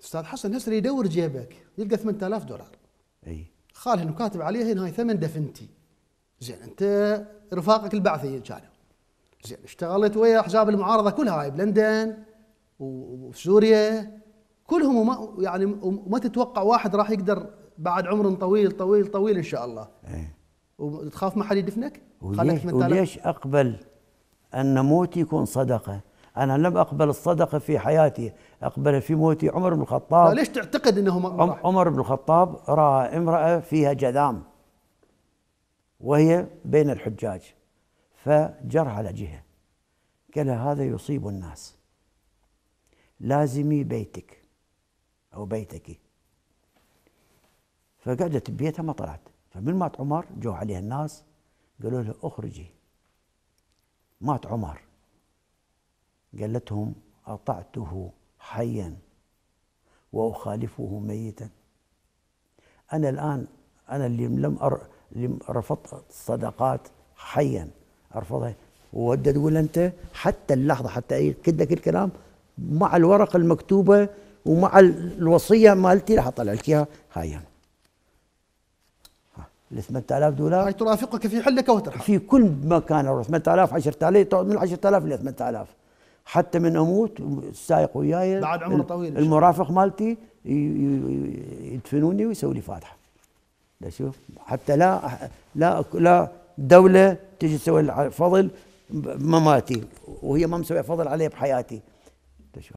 استاذ حسن هسه يدور جيبك يلقى $8000. اي خاله انه كاتب عليها ان هاي ثمن دفنتي. زين انت رفاقك البعثيين كانوا. زين اشتغلت ويا احزاب المعارضه كلها هاي بلندن وسوريا كلهم، وما يعني وما تتوقع واحد راح يقدر بعد عمر طويل طويل طويل ان شاء الله. وتخاف ما حد يدفنك؟ وليش اقبل ان موتي يكون صدقه؟ انا لم اقبل الصدقه في حياتي، اقبل في موتي. عمر بن الخطاب، لا ليش تعتقد انه عمر بن الخطاب راى امراه فيها جذام وهي بين الحجاج، فجر على جهه قال هذا يصيب الناس، لازمي بيتك او بيتك. فقعدت ببيتها ما طلعت. فمن مات عمر جو عليها الناس قالوا له اخرجي. مات عمر قالت لهم اطعته حيا واخالفه ميتا. انا الان انا اللي رفضت الصدقات حيا ارفضها، وودي تقول انت حتى اللحظه حتى اكد لك الكلام مع الورقه المكتوبه ومع الوصيه مالتي راح اطلع لك اياها. هاي ال $8000 هاي ترافقك في حلك وترحل في كل مكان. 8000 10000 من 10000 ل 8000 حتى من اموت السايق وياي بعد عمر طويل المرافق مالتي يدفنوني ويسوي لي فاتحه. لا شوف حتى لا دوله تجي تسوي فضل مماتي وهي ما مسويه فضل عليه بحياتي.